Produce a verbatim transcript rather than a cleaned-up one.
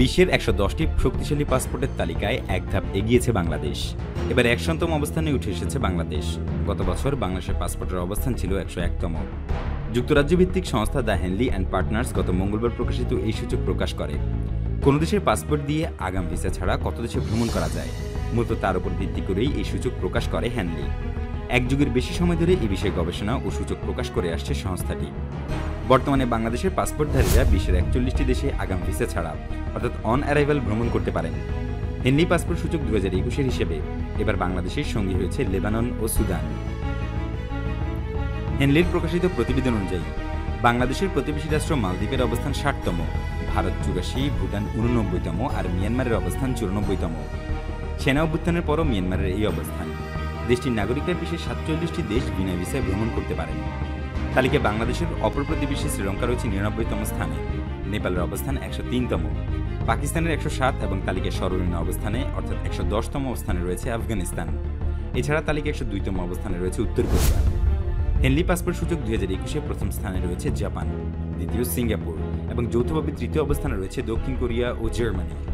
বিশ্বের একশো দশটি শক্তিশালী পাসপোর্টের তালিকায় এক ধাপ এগিয়েছে বাংলাদেশ। এবার একশোতম অবস্থানে উঠে এসেছে বাংলাদেশ। গত বছর বাংলাদেশের পাসপোর্টের অবস্থান ছিল একশো একতম। যুক্তরাজ্য ভিত্তিক সংস্থা দ্য হেনলি অ্যান্ড পার্টনার্স গত মঙ্গলবার প্রকাশিত এই সূচক প্রকাশ করে। কোন দেশের পাসপোর্ট দিয়ে আগাম ভিসা ছাড়া কত দেশে ভ্রমণ করা যায়, মূলত তার উপর ভিত্তি করেই এই সূচক প্রকাশ করে হেনলি। এক যুগের বেশি সময় ধরে এই বিষয়ে গবেষণা ও সূচক প্রকাশ করে আসছে সংস্থাটি। বর্তমানে বাংলাদেশের পাসপোর্টধারীরা বিশ্বের একচল্লিশটি দেশে আগাম ভিসা ছাড়া অর্থাৎ অন অ্যারাইভাল ভ্রমণ করতে পারেন। হেনলি পাসপোর্ট সূচক দু হাজার একুশের হিসেবে এবার বাংলাদেশের সঙ্গী হয়েছে লেবানন ও সুদান। হেনলির প্রকাশিত প্রতিবেদন অনুযায়ী বাংলাদেশের প্রতিবেশী রাষ্ট্র মালদ্বীপের অবস্থান ষাটতম, ভারত চুরাশি, ভুটান উননব্বইতম আর মিয়ানমারের অবস্থান চুরানব্বইতম। সেনা অভ্যুত্থানের পরও মিয়ানমারের এই অবস্থান। দেশটির নাগরিকরা বিশ্বের সাতচল্লিশটি দেশ বিনা ভিসায় ভ্রমণ করতে পারেন। তালিকায় বাংলাদেশের অপর প্রতিবেশী শ্রীলঙ্কা রয়েছে নিরানব্বইতম স্থানে, নেপালের অবস্থান একশো তিনতম, পাকিস্তানের একশো সাত এবং তালিকায় সর্বনিম্ন অবস্থানে অর্থাৎ একশো দশতম অবস্থানে রয়েছে আফগানিস্তান। এছাড়া তালিকায় একশো দুইতম অবস্থানে রয়েছে উত্তর কোরিয়া। হেনলি পাসপোর্ট সূচক দুই হাজার একুশে প্রথম স্থানে রয়েছে জাপান, দ্বিতীয় সিঙ্গাপুর এবং যৌথভাবে তৃতীয় অবস্থানে রয়েছে দক্ষিণ কোরিয়া ও জার্মানি।